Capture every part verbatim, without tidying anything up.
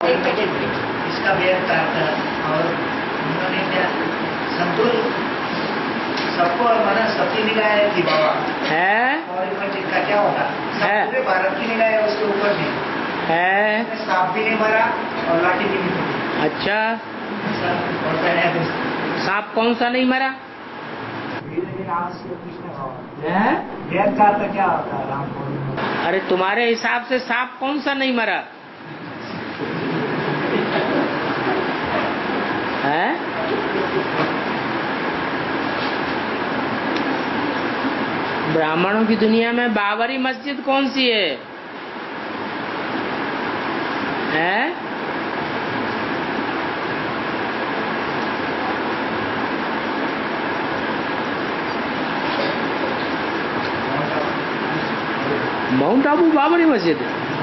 इसका वेद काटा और उन्होंने क्या संतुल सबको माना सबकी निगाह थी बाबा है और इनका क्या होगा है पूरे भारत की निगाह है उसके ऊपर नहीं है। सांप भी नहीं मारा और लाठी भी नहीं मारी। अच्छा, है सांप कौन सा नहीं मरा? है वेद का अर्थ क्या होता है राम को? अरे तुम्हारे हिसाब से सांप कौन सा नहीं मरा है? ब्राह्मणों की दुनिया में बाबरी मस्जिद कौन सी है? है माउंट आबू बाबरी मस्जिद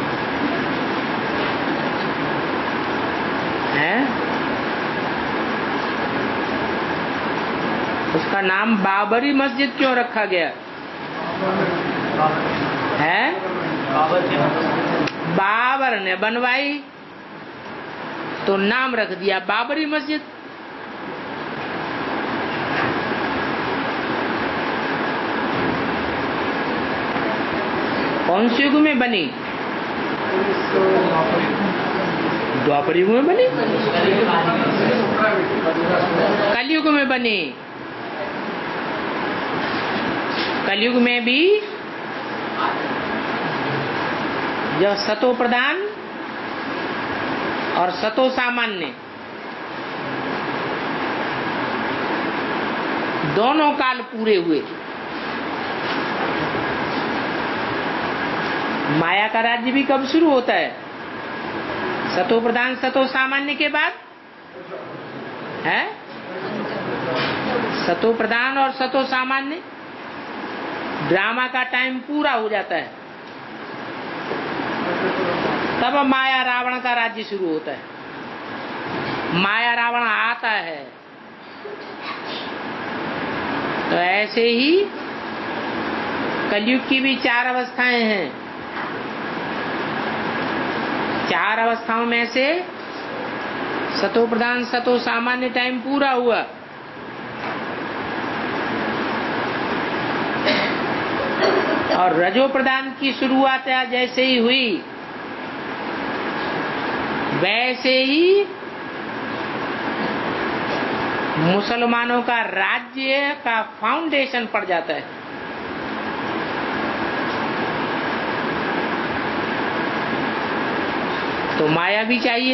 है। उसका नाम बाबरी मस्जिद क्यों रखा गया है? बाबर ने बनवाई तो नाम रख दिया बाबरी मस्जिद। कौन से युग में बनी? द्वापर युग में बनी, कलयुग में बनी। कलयुग में भी जो सतो प्रधान और सतो सामान्य दोनों काल पूरे हुए। माया का राज्य भी कब शुरू होता है? सतो प्रधान सतो सामान्य के बाद है। सतो प्रधान और सतो सामान्य ड्रामा का टाइम पूरा हो जाता है, तब माया रावण का राज्य शुरू होता है। माया रावण आता है तो ऐसे ही कलयुग की भी चार अवस्थाएं हैं। चार अवस्थाओं में से सतो प्रधान सतो सामान्य टाइम पूरा हुआ, और रजो प्रधान की शुरुआत जैसे ही हुई वैसे ही मुसलमानों का राज्य का फाउंडेशन पड़ जाता है। तो माया भी चाहिए,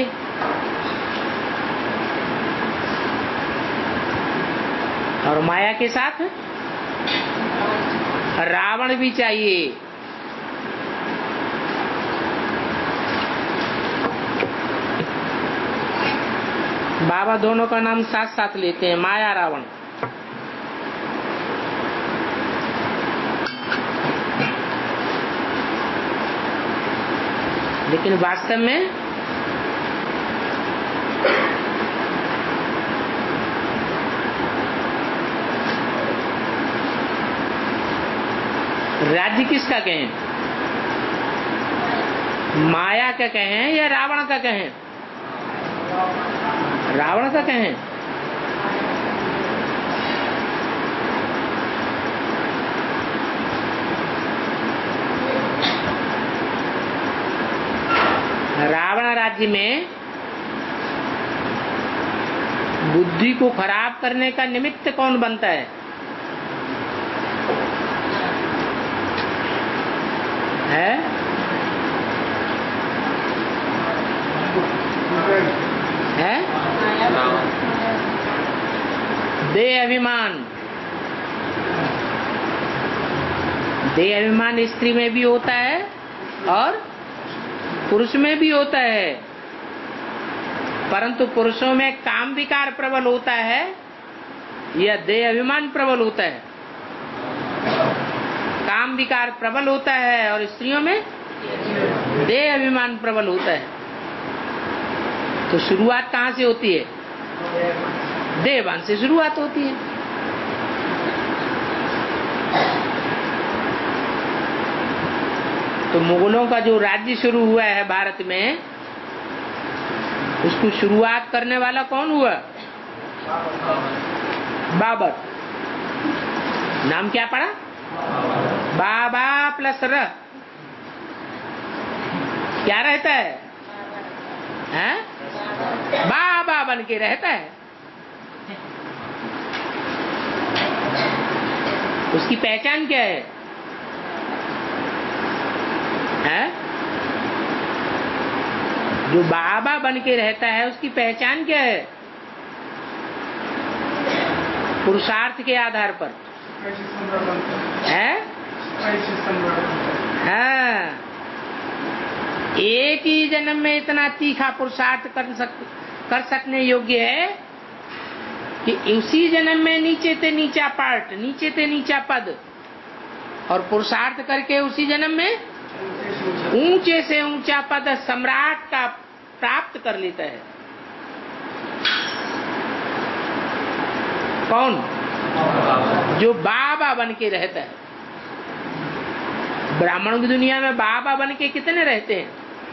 और माया के साथ रावण भी चाहिए। बाबा दोनों का नाम साथ साथ लेते हैं, माया रावण। लेकिन वास्तव में राज्य किसका कहें? माया का कहें या रावण का कहें? रावण का कहें। रावण राज्य में बुद्धि को खराब करने का निमित्त कौन बनता है? है है देह अभिमान। देह अभिमान स्त्री में भी होता है और पुरुष में भी होता है, परंतु पुरुषों में काम विकार प्रबल होता है या देह अभिमान प्रबल होता है? काम विकार प्रबल होता है और स्त्रियों में देह अभिमान प्रबल होता है। तो शुरुआत कहाँ से होती है? देहभान से शुरुआत होती है। तो मुगलों का जो राज्य शुरू हुआ है भारत में, उसको शुरुआत करने वाला कौन हुआ? बाबर। नाम क्या पड़ा? बाबा प्लस र क्या रहता है? हैं? बाबा बन के रहता है। उसकी पहचान क्या है? हैं? जो बाबा बन के रहता है उसकी पहचान क्या है? पुरुषार्थ के आधार पर है। हाँ, एक ही जन्म में इतना तीखा पुरुषार्थ कर सक कर सकने योग्य है कि उसी जन्म में नीचे से नीचा पार्ट, नीचे से नीचा पद, और पुरुषार्थ करके उसी जन्म में ऊंचे से ऊंचा पद सम्राट का प्राप्त कर लेता है। कौन? जो बाबा बन के रहता है। ब्राह्मणों की दुनिया में बाबा बन के कितने रहते हैं?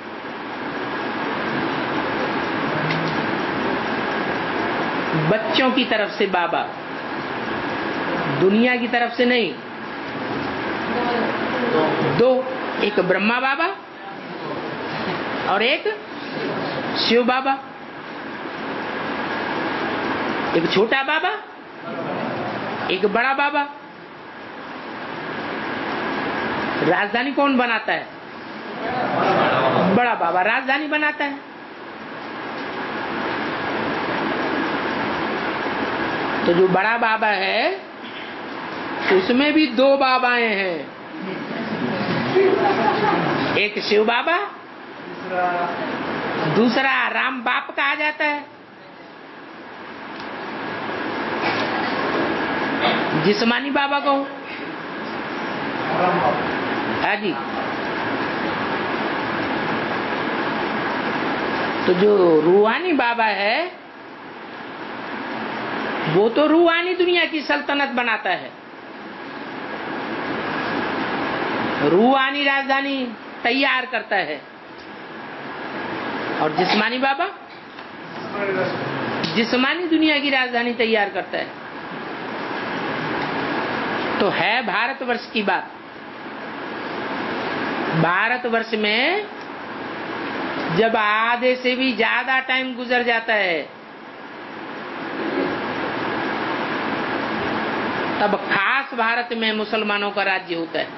बच्चों की तरफ से बाबा, दुनिया की तरफ से नहीं। दो, एक ब्रह्मा बाबा और एक शिव बाबा। एक छोटा बाबा, एक बड़ा बाबा। राजधानी कौन बनाता है? बड़ा बाबा राजधानी बनाता है। तो जो बड़ा बाबा है उसमें भी दो बाबाएं हैं, एक शिव बाबा, दूसरा राम बाप कहा जाता है। जिस्मानी बाबा को हाँ जी। तो जो रूहानी बाबा है वो तो रूहानी दुनिया की सल्तनत बनाता है, रूहानी राजधानी तैयार करता है। और जिस्मानी बाबा जिस्मानी दुनिया की राजधानी तैयार करता है। तो है भारतवर्ष की बात। भारतवर्ष में जब आधे से भी ज्यादा टाइम गुजर जाता है तब खास भारत में मुसलमानों का राज्य होता है।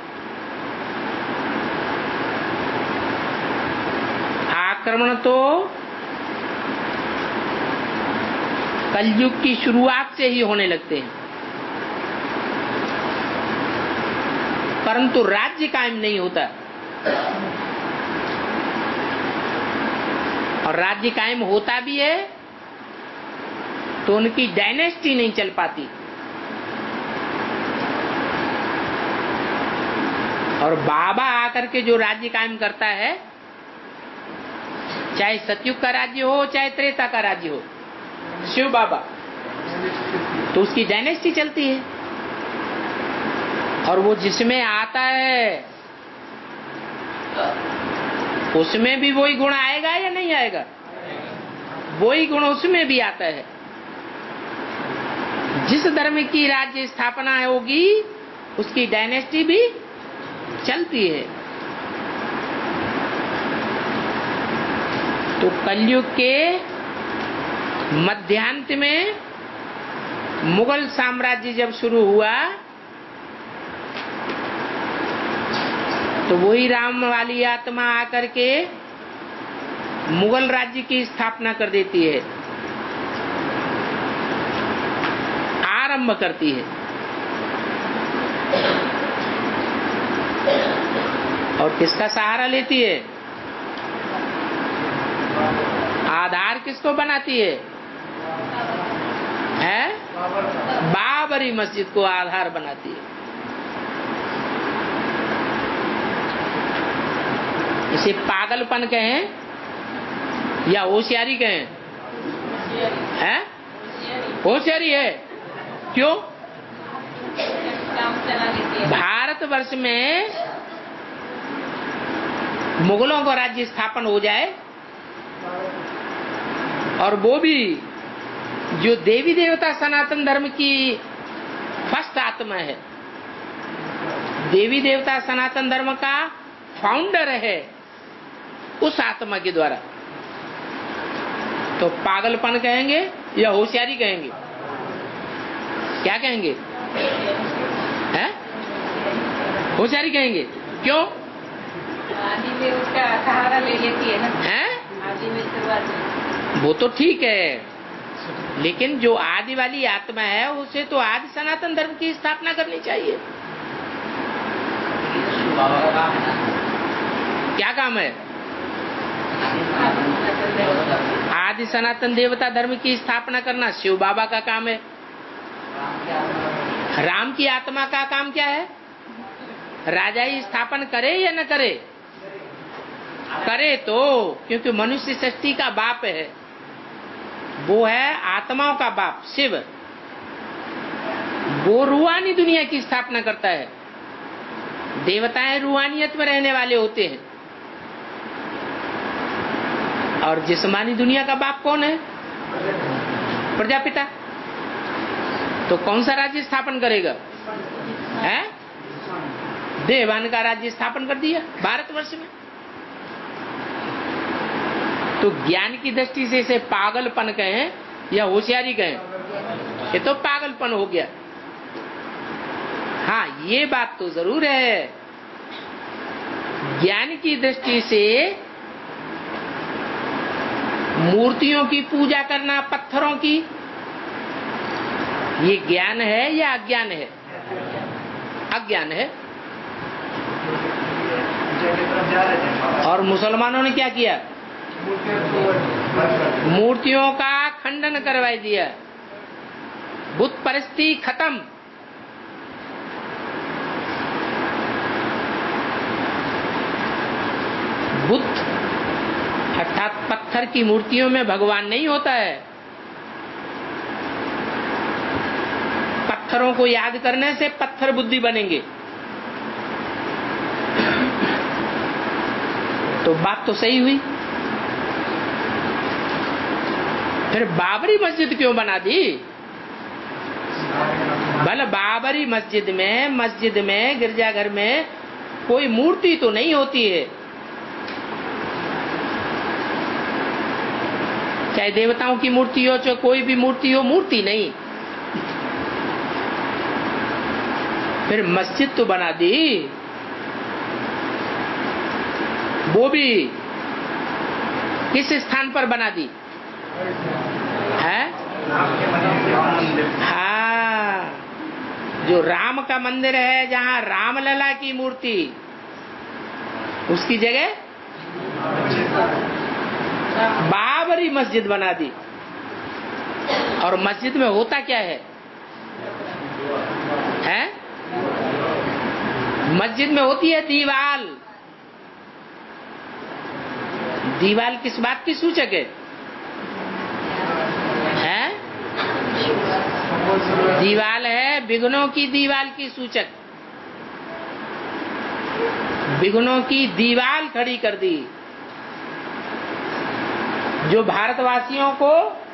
आक्रमण तो कलयुग की शुरुआत से ही होने लगते हैं, परंतु राज्य कायम नहीं होता। और राज्य कायम होता भी है तो उनकी डायनेस्टी नहीं चल पाती। और बाबा आकर के जो राज्य कायम करता है, चाहे सतयुग का राज्य हो चाहे त्रेता का राज्य हो, शिव बाबा, तो उसकी डायनेस्टी चलती है। और वो जिसमें आता है उसमें भी वही गुण आएगा या नहीं आएगा? वही गुण उसमें भी आता है। जिस धर्म की राज्य स्थापना होगी उसकी डायनेस्टी भी चलती है। तो कलयुग के मध्यांत में मुगल साम्राज्य जब शुरू हुआ तो वही राम वाली आत्मा आकर के मुगल राज्य की स्थापना कर देती है, आरंभ करती है। और किसका सहारा लेती है? आधार किसको बनाती है? है? बाबरी मस्जिद को आधार बनाती है। इसे पागलपन कहें या होशियारी कहें? हैं? होशियारी है। क्यों? भारतवर्ष में मुगलों का राज्य स्थापन हो जाए और वो भी जो देवी देवता सनातन धर्म की फर्स्ट आत्मा है, देवी देवता सनातन धर्म का फाउंडर है, उस आत्मा के द्वारा। तो पागलपन कहेंगे या होशियारी कहेंगे? क्या कहेंगे? हैं? होशियारी कहेंगे। क्यों? आदि में उसका सहारा ले लेती है ना। हैं? आदि में शुरुआत। वो तो ठीक है, लेकिन जो आदि वाली आत्मा है उसे तो आदि सनातन धर्म की स्थापना करनी चाहिए। क्या काम है? आदि सनातन देवता धर्म की स्थापना करना शिव बाबा का काम है। राम की आत्मा का काम क्या है? राजाई स्थापन करे या न करे? करे तो, क्योंकि मनुष्य सृष्टि का बाप है, वो है आत्माओं का बाप शिव। वो रूहानी दुनिया की स्थापना करता है। देवताएं रूहानियत में रहने वाले होते हैं, और जिस्मानी दुनिया का बाप कौन है? प्रजापिता। तो कौन सा राज्य स्थापन करेगा? है? देवान का राज्य स्थापन कर दिया भारतवर्ष में। तो ज्ञान की दृष्टि से इसे पागलपन कहें या होशियारी कहें, ये तो पागलपन हो गया। हाँ, ये बात तो जरूर है, ज्ञान की दृष्टि से मूर्तियों की पूजा करना, पत्थरों की, ये ज्ञान है या अज्ञान है? अज्ञान है। और मुसलमानों ने क्या किया? मूर्तियों का खंडन करवा दिया। बुत परस्ती खत्म। बुत अर्थात पत्थर की मूर्तियों में भगवान नहीं होता है। पत्थरों को याद करने से पत्थर बुद्धि बनेंगे। तो बात तो सही हुई। फिर बाबरी मस्जिद क्यों बना दी? भले बाबरी मस्जिद में मस्जिद में गिरजाघर में कोई मूर्ति तो नहीं होती है, चाहे देवताओं की मूर्ति हो चाहे कोई भी मूर्ति हो, मूर्ति नहीं। फिर मस्जिद तो बना दी, वो भी किस स्थान पर बना दी है? हाँ, जो राम का मंदिर है, जहाँ रामलला की मूर्ति, उसकी जगह बाबरी मस्जिद बना दी। और मस्जिद में होता क्या है? हैं? मस्जिद में होती है दीवाल। दीवाल किस बात की सूचक है? हैं? दीवाल है विघ्नों की दीवाल की सूचक। विघ्नों की दीवाल खड़ी कर दी, जो भारतवासियों को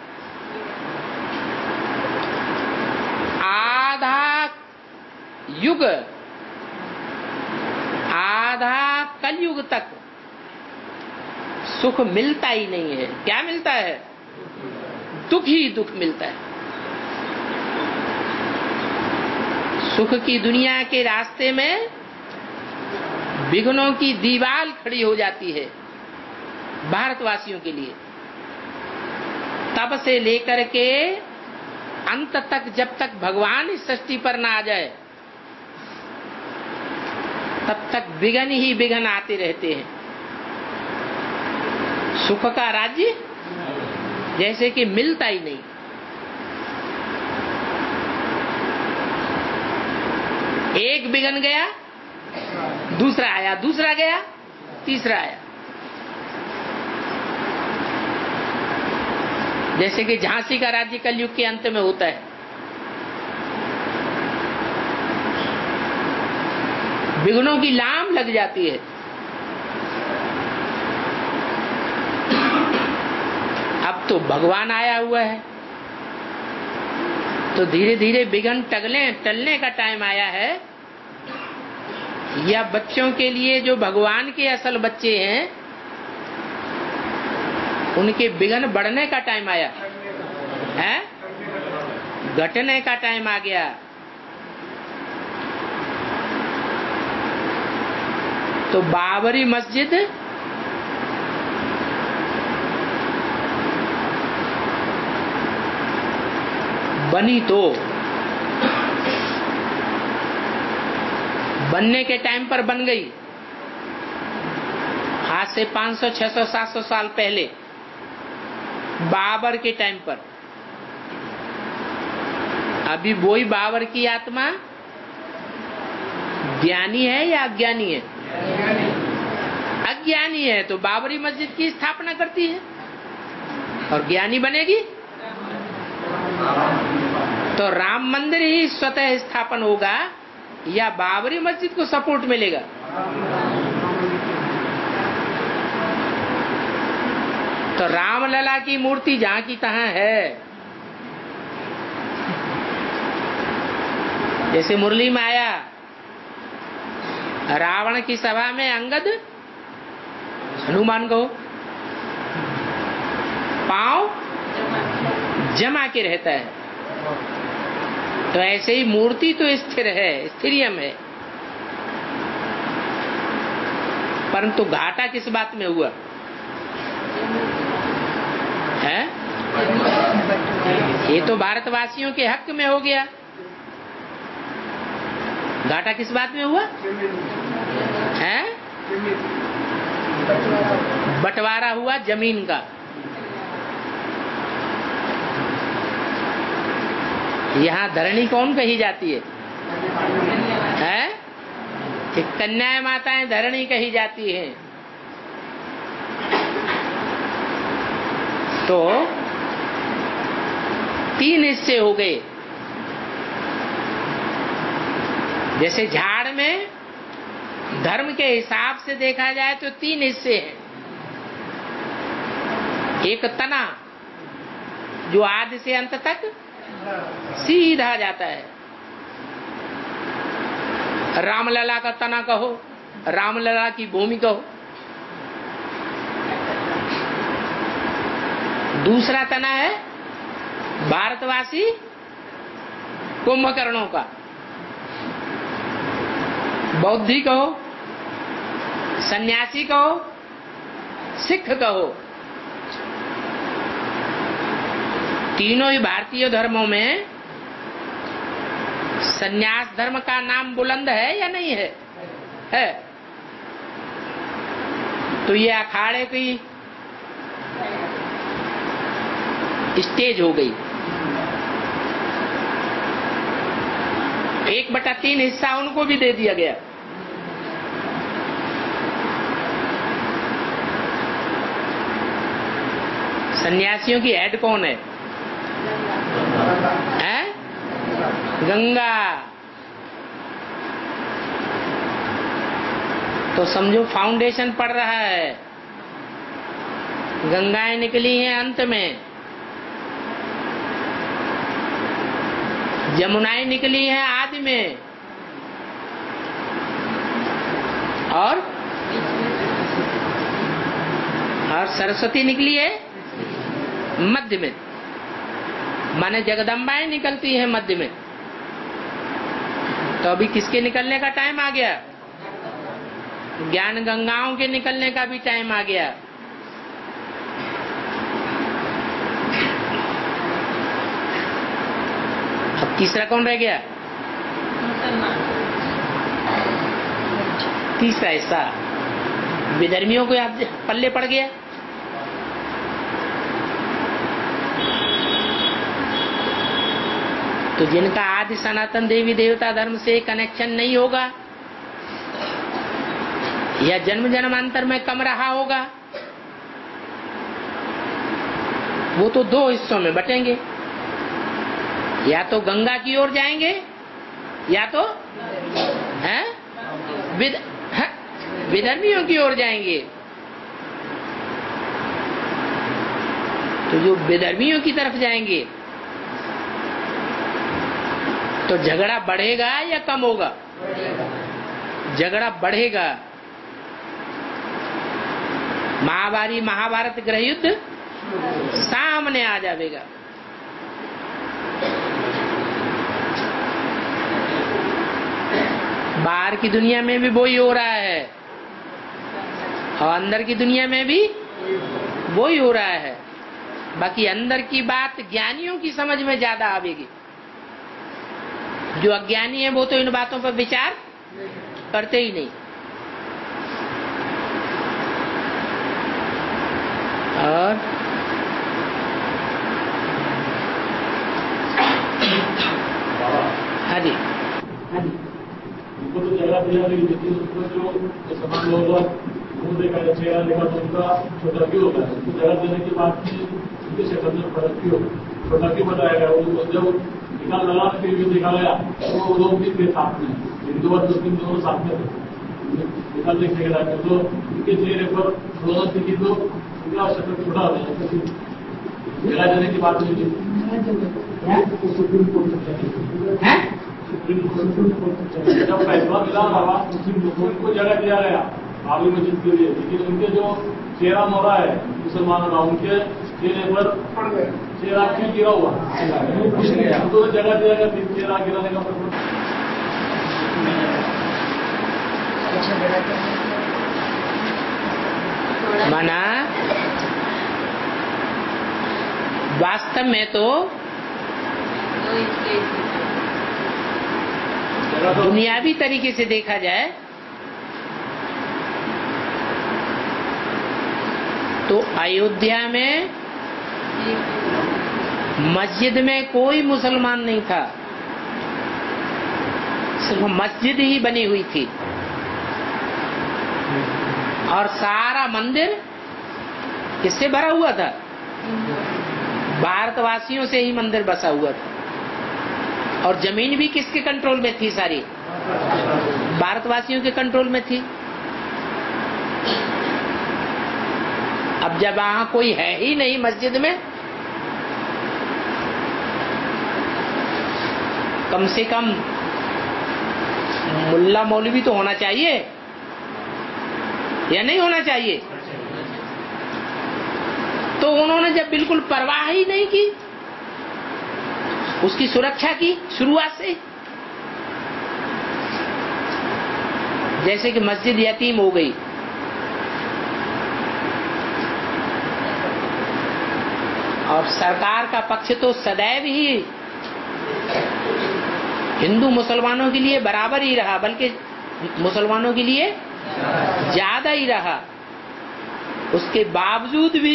आधा युग, आधा कलयुग तक सुख मिलता ही नहीं है। क्या मिलता है? दुख ही दुख मिलता है। सुख की दुनिया के रास्ते में विघ्नों की दीवाल खड़ी हो जाती है भारतवासियों के लिए। तब से लेकर के अंत तक, जब तक भगवान इस सृष्टि पर ना आ जाए, तब तक विघ्न ही विघ्न आते रहते हैं। सुख का राज्य जैसे कि मिलता ही नहीं। एक विघ्न गया, दूसरा आया, दूसरा गया, तीसरा आया। जैसे कि झांसी का राज्य कलयुग के अंत में होता है। विघ्नों की लाम लग जाती है। अब तो भगवान आया हुआ है। तो धीरे धीरे विघ्न टगले टलने का टाइम आया है, या बच्चों के लिए जो भगवान के असल बच्चे हैं उनके विघ्न बढ़ने का टाइम आया है, घटने का टाइम आ गया। तो बाबरी मस्जिद बनी तो बनने के टाइम पर बन गई, आज से पाँच सौ, छह सौ, सात सौ साल पहले बाबर के टाइम पर। अभी वही बाबर की आत्मा ज्ञानी है या अज्ञानी है? अज्ञानी है, तो बाबरी मस्जिद की स्थापना करती है, और ज्ञानी बनेगी तो राम मंदिर ही स्वतः स्थापन होगा या बाबरी मस्जिद को सपोर्ट मिलेगा? तो रामलला की मूर्ति जहां की तहां है। जैसे मुरली में आया, रावण की सभा में अंगद हनुमान को पांव जमा के रहता है। तो ऐसे ही मूर्ति तो स्थिर है, स्थिरियम है, परंतु घाटा किस बात में हुआ है? ये तो भारतवासियों के हक में हो गया। घाटा किस बात में हुआ है? बंटवारा हुआ जमीन का। यहाँ धरणी कौन कही जाती है? है कि कन्याएं माताएं धरणी कही जाती हैं। तो तीन हिस्से हो गए। जैसे झाड़ में धर्म के हिसाब से देखा जाए तो तीन हिस्से हैं। एक तना जो आदि से अंत तक सीधा जाता है, रामलला का तना कहो, रामलला की भूमि कहो। दूसरा तना है भारतवासी कुंभकर्णों का, बौद्धि कहो, सन्यासी कहो, सिख कहो। तीनों ही भारतीय धर्मों में सन्यास धर्म का नाम बुलंद है या नहीं है? है। तो ये अखाड़े की स्टेज हो गई। एक बटा तीन हिस्सा उनको भी दे दिया गया। सन्यासियों की हेड कौन है? है? गंगा। तो समझो फाउंडेशन पड़ रहा है, गंगाएं निकली हैं अंत में, यमुनाएं निकली हैं आदि में, और और सरस्वती निकली है मध्य में। माने जगदम्बाएं निकलती है मध्य में। तो अभी किसके निकलने का टाइम आ गया? ज्ञान गंगाओं के निकलने का भी टाइम आ गया। अब तीसरा कौन रह गया? तीसरा हिस्सा विधर्मियों को आप पल्ले पड़ गया। तो जिनका आदि सनातन देवी देवता धर्म से कनेक्शन नहीं होगा या जन्म जन्मांतर में कम रहा होगा, वो तो दो हिस्सों में बटेंगे। या तो गंगा की ओर जाएंगे या तो हैं विद, है? विधर्मियों की ओर जाएंगे। तो जो बेधर्मियों की तरफ जाएंगे तो झगड़ा बढ़ेगा या कम होगा? झगड़ा बढ़ेगा। महाभारी महाभारत गृह युद्ध सामने आ जाएगा। बाहर की दुनिया में भी वही हो रहा है और अंदर की दुनिया में भी वही हो रहा है। बाकी अंदर की बात ज्ञानियों की समझ में ज्यादा आवेगी। जो अज्ञानी है वो तो इन बातों पर विचार करते ही नहीं। और हाँ जी, हाँ जी, उनको तो जगह दिया गई, लेकिन उसको जो समान लोग मुंह देखा या चेहरा देखा तो उनका छोटा क्यों होता है? उसको जगह देने के बाद भी उनके शक्ल में फर्क क्यों, छोटा क्यों बताया गया? वो जब निकाल लगा फिर भी देखा गया तो वो लोग भी थे साथ में, हिंदू और मुस्लिम दोनों साथ में थे। निकाल देखने के बाद तो उनके चेहरे पर दोनों थी कि तो उनका शक्ल छोटा हो जाए। जगह देने की बात नहीं थी। सुप्रीम कोर्ट है, जब फैसला मिला बाबा मुस्लिम लोगों को जगह दिया गया बाबरी मस्जिद के लिए, लेकिन उनके जो चेहरा मोरा है मुसलमानों का, उनके चेहरे पर चेहरा क्यों गिरा हुआ? उनको जगह दिया गया, फिर चेहरा गिराने का मतलब माना वास्तव में तो दुनियावी तरीके से देखा जाए तो अयोध्या में मस्जिद में कोई मुसलमान नहीं था, सिर्फ मस्जिद ही बनी हुई थी और सारा मंदिर किससे भरा हुआ था? भारतवासियों से ही मंदिर बसा हुआ था। और जमीन भी किसके कंट्रोल में थी? सारी भारतवासियों के कंट्रोल में थी। अब जब वहां कोई है ही नहीं मस्जिद में, कम से कम मुल्ला मौलवी तो होना चाहिए या नहीं होना चाहिए? तो उन्होंने जब बिल्कुल परवाह ही नहीं की उसकी सुरक्षा की शुरुआत से, जैसे कि मस्जिद यतीम हो गई, और सरकार का पक्ष तो सदैव ही हिंदू मुसलमानों के लिए बराबर ही रहा, बल्कि मुसलमानों के लिए ज्यादा ही रहा। उसके बावजूद भी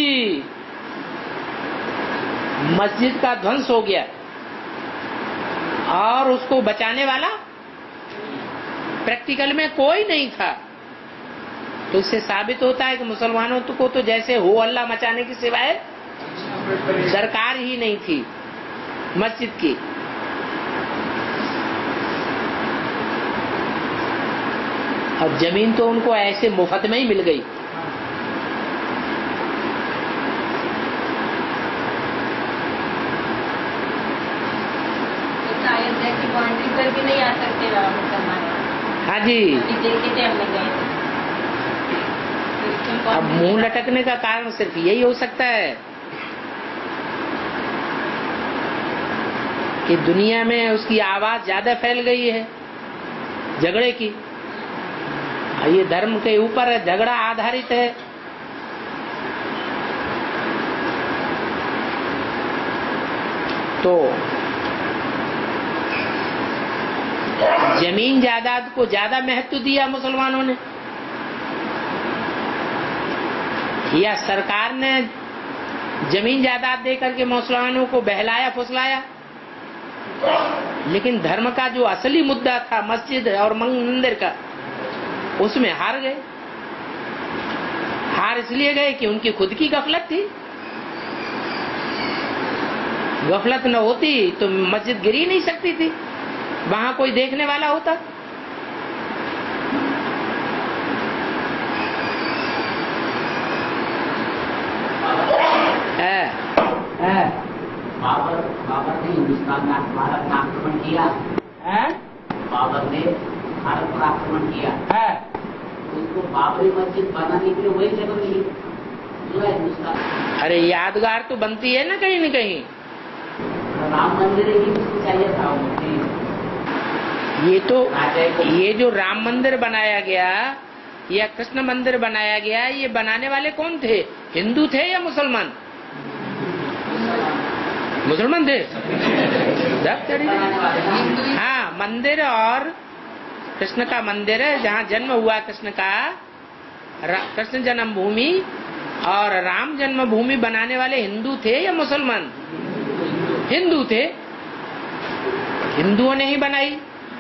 मस्जिद का ध्वंस हो गया और उसको बचाने वाला प्रैक्टिकल में कोई नहीं था। तो इससे साबित होता है कि मुसलमानों को तो जैसे हो अल्लाह मचाने की सिवाय दरकार ही नहीं थी मस्जिद की। अब जमीन तो उनको ऐसे मुफ्त में ही मिल गई। बाउंड्री पर भी नहीं आ सकते मुसलमान। हाँ जी, देखते थे हम गए थे। अब मुंह लटकने का कारण सिर्फ यही हो सकता है कि दुनिया में उसकी आवाज ज्यादा फैल गई है झगड़े की। ये धर्म के ऊपर झगड़ा आधारित है, तो जमीन जायदाद को ज्यादा महत्व दिया मुसलमानों ने, या सरकार ने जमीन जायदाद दे करके मुसलमानों को बहलाया फुसलाया। लेकिन धर्म का जो असली मुद्दा था मस्जिद और मंदिर का, उसमें हार गए। हार इसलिए गए कि उनकी खुद की गफलत थी। गफलत न होती तो मस्जिद गिर ही नहीं सकती थी, वहां कोई देखने वाला होता। है है? बाबर बाबर ने हिंदुस्तान में भारत में आक्रमण किया है? बाबर ने भारत पर आक्रमण किया है? उसको बाबरी मस्जिद बनाने के लिए वही जगह मिली जो है हिंदुस्तान। अरे यादगार तो बनती है ना कहीं न कहीं। राम मंदिर ही उसको चाहिए था वो। ये तो ये जो राम मंदिर बनाया गया या कृष्ण मंदिर बनाया गया, ये बनाने वाले कौन थे? हिंदू थे या मुसलमान? मुसलमान थे। हाँ, मंदिर और कृष्ण का मंदिर है जहाँ जन्म हुआ कृष्ण का, कृष्ण जन्मभूमि और राम जन्मभूमि बनाने वाले हिंदू थे या मुसलमान? हिंदू थे। हिंदुओं ने ही बनाई।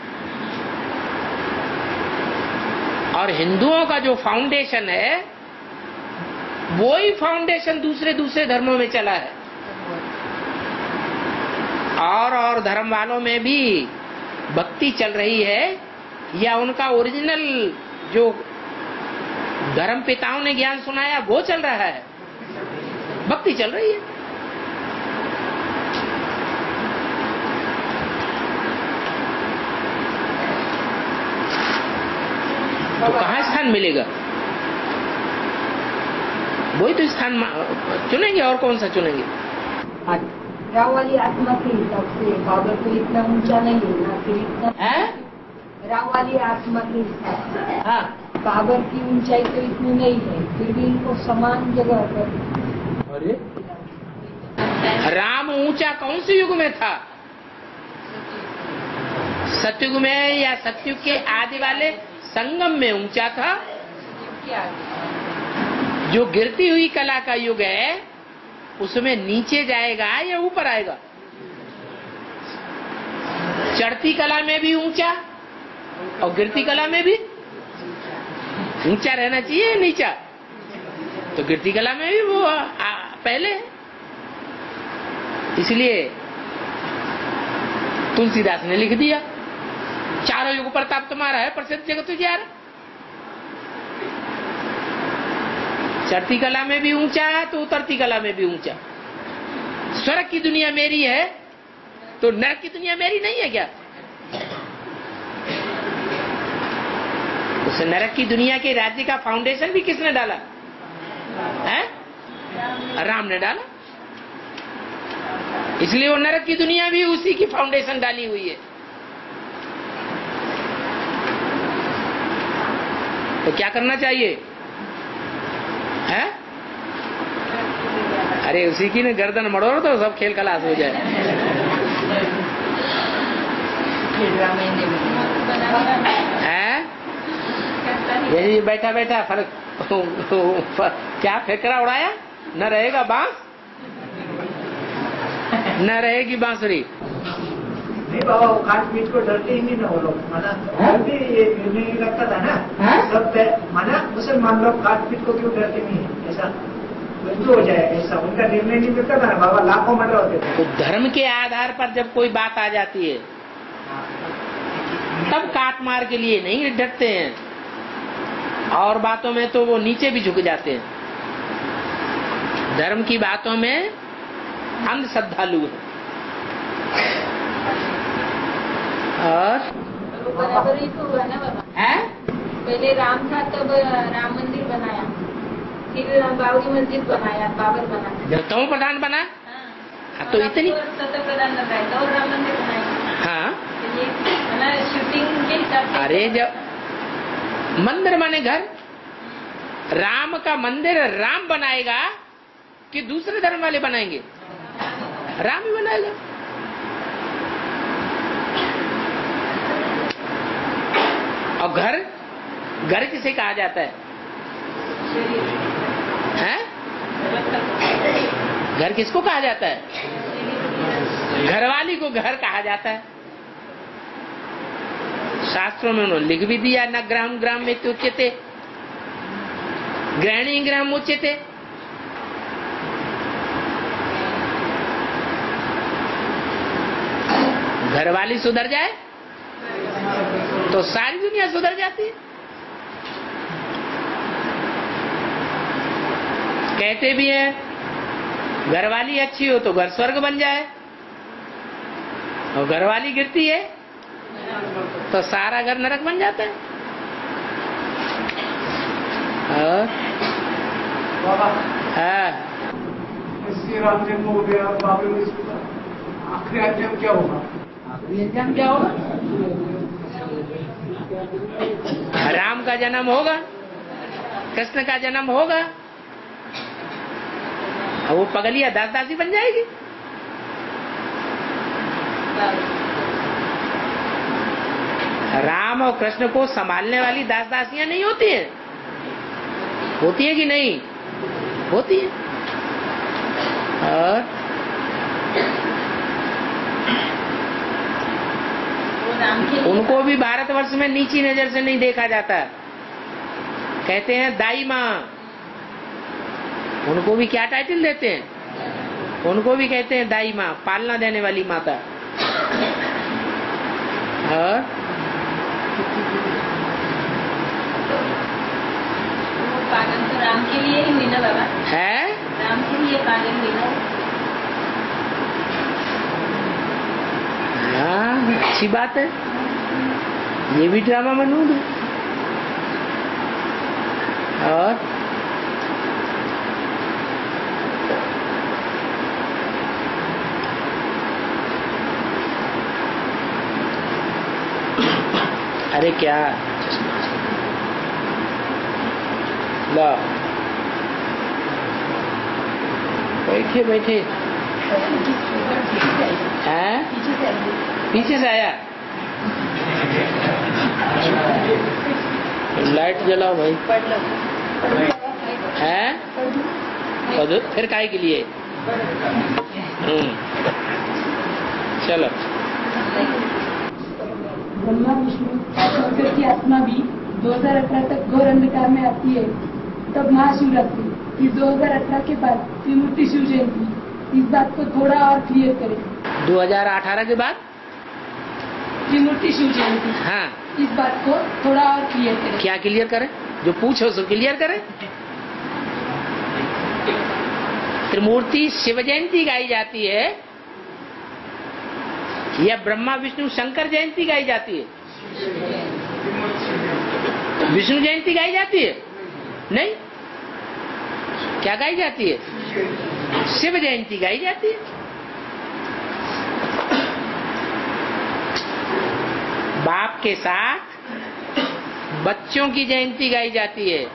और हिंदुओं का जो फाउंडेशन है वो ही फाउंडेशन दूसरे दूसरे धर्मों में चला है। और और धर्म वालों में भी भक्ति चल रही है या उनका ओरिजिनल जो धर्म पिताओं ने ज्ञान सुनाया वो चल रहा है? भक्ति चल रही है। तो कहाँ स्थान मिलेगा? वही तो स्थान चुनेंगे, और कौन सा चुनेंगे? राव वाली आत्मा के हिसाब से बाबर को इतना ऊंचा नहीं है, फिर इतना है? राव वाली आत्मा के हिसाब से हाँ, बाबर की ऊंचाई तो इतनी नहीं है, फिर भी इनको समान जगह पर। अरे राम ऊंचा कौन से युग में था? सतयुग में या सतयुग के आदि वाले संगम में ऊंचा था। जो गिरती हुई कला का युग है उसमें नीचे जाएगा या ऊपर आएगा? चढ़ती कला में भी ऊंचा और गिरती कला में भी ऊंचा रहना चाहिए, नीचा। तो गिरती कला में भी वो आ, पहले। इसलिए तुलसीदास ने लिख दिया, चारों युग प्रताप तुम्हारा है, प्रसिद्ध जगत तुझारा। चढ़ती कला में भी ऊंचा तो उतरती कला में भी ऊंचा। स्वर्ग की दुनिया मेरी है तो नरक की दुनिया मेरी नहीं है क्या? उस नरक की दुनिया के राज्य का फाउंडेशन भी किसने डाला है? राम ने डाला। इसलिए वो नरक की दुनिया भी उसी की फाउंडेशन डाली हुई है। तो क्या करना चाहिए है? अरे उसी की ने गर्दन मड़ोड़ तो सब खेल खलास हो जाए। है? यही बैठा बैठा फर्क क्या फेकरा उड़ाया? न रहेगा बांस न रहेगी बांसुरी। नहीं बाबा, वो काट पीट को डरते ही नहीं ना वो लोग, माना भी ये निर्णय लगता था ना सब, माना मुसलमान लोग काट पीट को क्यों डरते नहीं है? ऐसा हिंदू हो जाएगा, ऐसा उनका निर्णय नहीं मिलता था ना बाबा, लाखों मर्डर होते थे। तो धर्म के आधार पर जब कोई बात आ जाती है तब काट मार के लिए नहीं डरते हैं, और बातों में तो वो नीचे भी झुक जाते हैं। धर्म की बातों में अंध श्रद्धालु है। और बराबर ही तो हुआ ना बाबा। है? पहले राम था तब राम मंदिर बनाया, फिर बाबरी मस्जिद बनाया, बाबर बना, जब तुम प्रधान बना। हाँ, तो इतनी सत्तर प्रधान लगाया तो और राम मंदिर बनाया। हाँ, तो ये ना शूटिंग के हिसाब से। अरे जब मंदिर माने घर, राम का मंदिर राम बनाएगा कि दूसरे धर्म वाले बनाएंगे? राम ही बनाएगा। और घर घर किसे कहा जाता है? हैं? घर किसको कहा जाता है? घरवाली को घर कहा जाता है। शास्त्रों में उन्होंने लिख भी दिया, न ग्राम ग्राम में उच्यते गृहिणी ग्राम उच्यते। घरवाली सुधर जाए तो सारी दुनिया सुधर जाती है। कहते भी हैं घरवाली अच्छी हो तो घर स्वर्ग बन जाए, और घरवाली गिरती है तो सारा घर नरक बन जाता है। और बाबा हाँ, श्री राम जन्म हो गया, बाबरी मस्जिद, आखिरी अंजाम क्या होगा? आखिरी अंजाम क्या होगा? राम का जन्म होगा, कृष्ण का जन्म होगा, और वो पगलिया दास दासी बन जाएगी। राम और कृष्ण को संभालने वाली दास दासियां नहीं होती हैं? होती है कि नहीं? होती है। और उनको भी भारतवर्ष में नीची नजर से नहीं देखा जाता, कहते हैं दाई माँ। उनको भी क्या टाइटल देते हैं? उनको भी कहते हैं दाई माँ, पालना देने वाली माता। और पालन तो राम के लिए ही हुई ना बाबा? है, राम के लिए पालन हुई ना। हाँ, अच्छी बात है, ये भी ड्रामा मनूद है। और अरे क्या ला, बैठे बैठे हैं, पीछे से आया। लाइट जलाओ भाई। हैं? और फिर काहे के लिए? हम्म, चलो। ब्रह्मा विष्णु शंकर की आत्मा भी दो हज़ार अठारह तक घोर अंधकार में आती है। तब महाशिवरात्रि, फिर दो हज़ार अठारह के बाद त्रिमूर्ति शिव जयंती। इस बात को थोड़ा और क्लियर करें। दो हज़ार अठारह के बाद त्रिमूर्ति शिव जयंती, हाँ, इस बात को थोड़ा और क्लियर करें। क्या क्लियर करें? जो पूछो सो क्लियर करें। त्रिमूर्ति शिव जयंती गाई जाती है या ब्रह्मा विष्णु शंकर जयंती गाई जाती है? विष्णु जयंती गाई जाती है? नहीं, क्या गाई जाती है? शिव जयंती गाई जाती है। बाप के साथ बच्चों की जयंती गाई जाती है।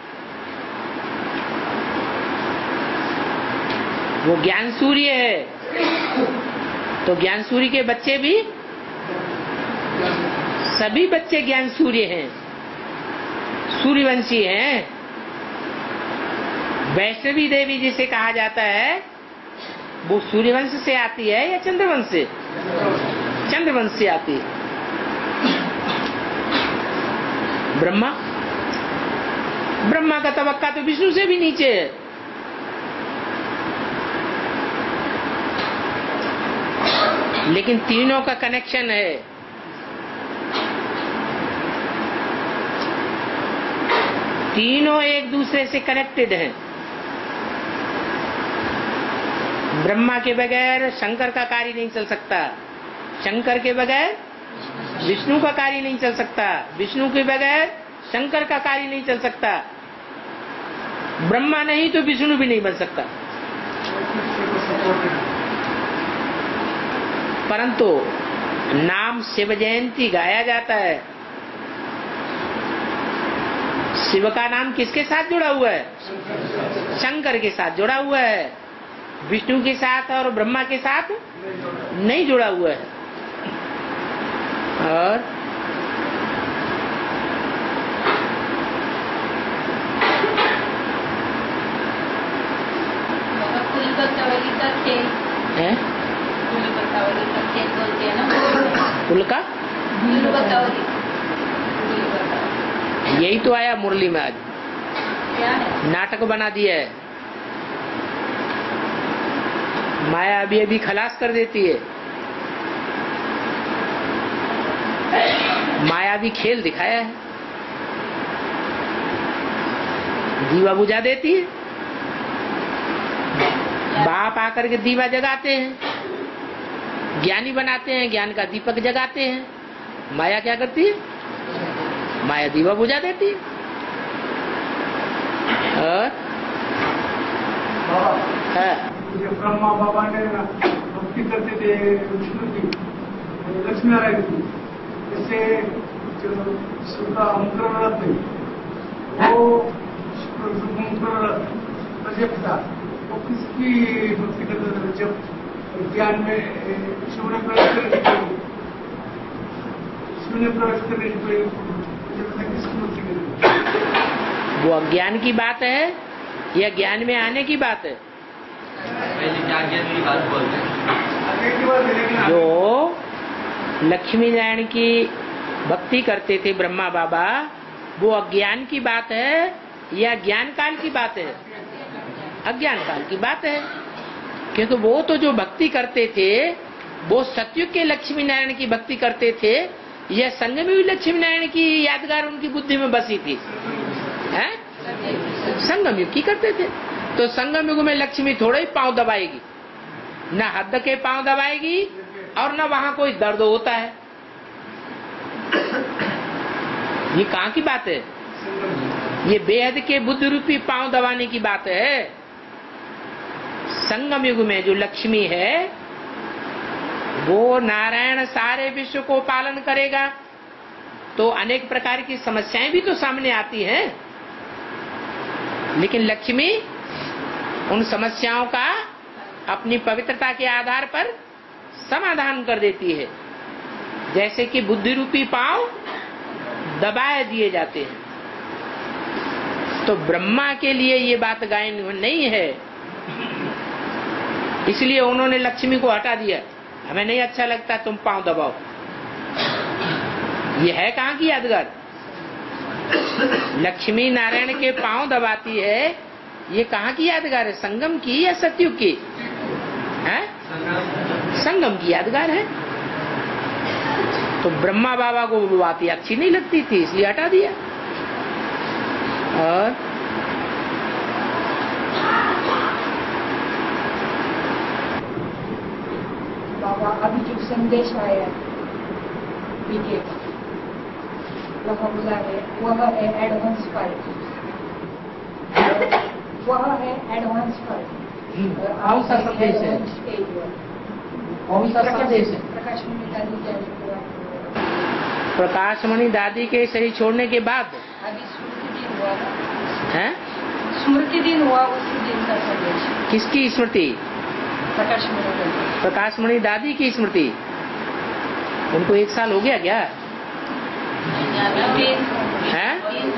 वो ज्ञान सूर्य है, तो ज्ञान सूर्य के बच्चे भी, सभी बच्चे ज्ञान सूर्य हैं, सूर्यवंशी हैं। वैष्णवी देवी जिसे कहा जाता है वो सूर्यवंश से आती है या चंद्रवंश से? चंद्रवंश से आती है। ब्रह्मा ब्रह्मा का तबक्का तो विष्णु से भी नीचे है। लेकिन तीनों का कनेक्शन है। तीनों एक दूसरे से कनेक्टेड हैं। ब्रह्मा के बगैर शंकर का कार्य नहीं चल सकता, शंकर के बगैर विष्णु का कार्य नहीं चल सकता, विष्णु के बगैर शंकर का कार्य नहीं चल सकता। ब्रह्मा नहीं तो विष्णु भी नहीं बन सकता। परंतु नाम शिव जयंती गाया जाता है। शिव का नाम किसके साथ जुड़ा हुआ है? शंकर के साथ जुड़ा हुआ है, विष्णु के साथ और ब्रह्मा के साथ नहीं जुड़ा हुआ है। और फूल बतावली का खेल है, फूल बतावली का खेल बोलते हैं ना। फूल का फूल बतावली, फूल बतावली यही तो आया मुरली में आज। क्या है? नाटक बना दिया है। माया अभी अभी खलास कर देती है। माया भी खेल दिखाया है, दीवा बुझा देती है। बाप आकर के दीवा जगाते हैं, ज्ञानी बनाते हैं, ज्ञान का दीपक जगाते हैं। माया क्या करती है? माया दीवा बुझा देती है। और है ब्रह्मा बाबा ने भक्ति करते थे विष्णु की, लक्ष्मी नारायण की, जैसे जो शुक्र अंकुरव्रत थे वो प्रजापिता वो किसकी भक्ति करते थे? जब ज्ञान में शिव ने प्रवेश करने की शिव ने प्रवेश करने की किसकी भक्ति करते? वो अज्ञान की बात है या ज्ञान में आने की बात है? जो लक्ष्मी नारायण की भक्ति करते थे ब्रह्मा बाबा, वो अज्ञान की बात है या ज्ञान काल की बात है? अज्ञान काल की बात है, क्योंकि वो तो जो भक्ति करते थे वो सतयुग के लक्ष्मी नारायण की भक्ति करते थे, यह संगम युग लक्ष्मी नारायण की यादगार उनकी बुद्धि में बसी थी, हैं? संगम युग की करते थे। तो संगम युग में लक्ष्मी थोड़ा ही पांव दबाएगी, न हद के पांव दबाएगी और न वहां कोई दर्द होता है। ये कहाँ की बात है? ये बेहद के बुद्ध रूपी पांव दबाने की बात है। संगम युग में जो लक्ष्मी है वो नारायण सारे विश्व को पालन करेगा, तो अनेक प्रकार की समस्याएं भी तो सामने आती हैं, लेकिन लक्ष्मी उन समस्याओं का अपनी पवित्रता के आधार पर समाधान कर देती है। जैसे कि बुद्धि रूपी पांव दबाए दिए जाते हैं। तो ब्रह्मा के लिए ये बात गायन नहीं है, इसलिए उन्होंने लक्ष्मी को हटा दिया। हमें नहीं अच्छा लगता तुम पांव दबाओ। ये है कहाँ की यादगार? लक्ष्मी नारायण के पांव दबाती है, ये कहाँ की यादगार है? संगम की या सतयुग की? है संगम की यादगार है। तो ब्रह्मा बाबा को वो बात अच्छी नहीं लगती थी, इसलिए हटा दिया। और बाबा अभी जो संदेश आया पीके वह बोला है, वह है एडवांस पार्टी, वह है एडवांस पार्टी। कौन सा संदेश है? कौन सा संदेश है? प्रकाशमणि दादी जाने के बाद, प्रकाशमणि दादी के शरीर छोड़ने के बाद अभी स्मृति दिन हुआ था, है? स्मृति दिन हुआ, उसी दिन का संदेश। किसकी स्मृति? प्रकाशमणि दादी। प्रकाशमणि दादी की स्मृति। उनको एक साल हो गया क्या? है?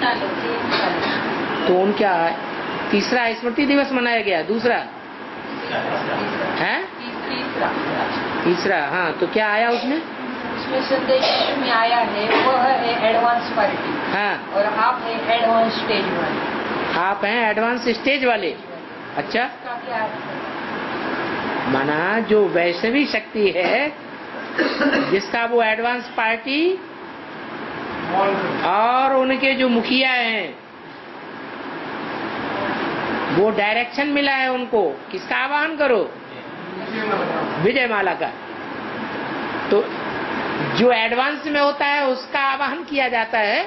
तो उनका तीसरा स्मृति दिवस मनाया गया, दूसरा है तीसरा। हाँ, तो क्या आया उसमें? उसमें संदेश में आया है, वह है एडवांस पार्टी, हाँ, और आप है एडवांस स्टेज वाले। आप हैं एडवांस स्टेज वाले। अच्छा, इसका क्या अर्थ है? माना जो वैष्णवी शक्ति है जिसका वो एडवांस पार्टी और उनके जो मुखिया हैं वो डायरेक्शन मिला है उनको, किसका आह्वान करो? विजय माला का। तो जो एडवांस में होता है उसका आह्वान किया जाता है,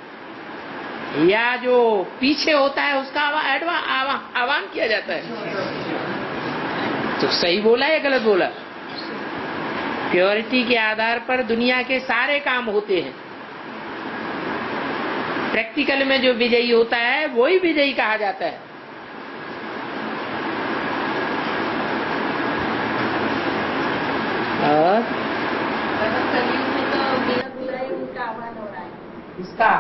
या जो पीछे होता है उसका आह्वान किया जाता है? तो सही बोला या गलत बोला? प्योरिटी के आधार पर दुनिया के सारे काम होते हैं। प्रैक्टिकल में जो विजयी होता है वही विजयी कहा जाता है। और कलयुग में तो बिना बुलाए उनका आह्वान हो रहा है। इसका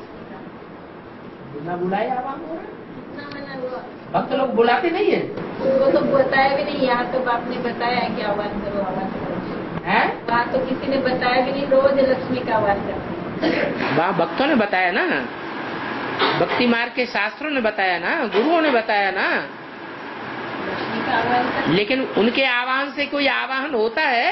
बिना बुलाए आह्वान हो रहा है। कितना मना हुआ, भक्त लोग बुलाते नहीं है उनको तो बताया भी नहीं। यहाँ तो बाप ने बताया है कि आह्वान करो, आह्वान करो। हैं? वहाँ तो किसी ने बताया भी नहीं, रोज लक्ष्मी का आह्वान करते हैं। वहाँ भक्तों ने बताया ना, भक्ति मार्ग के शास्त्रों ने बताया ना, गुरुओं ने बताया ना। लक्ष्मी का आह्वान करते लेकिन उनके आह्वान से कोई आह्वान होता है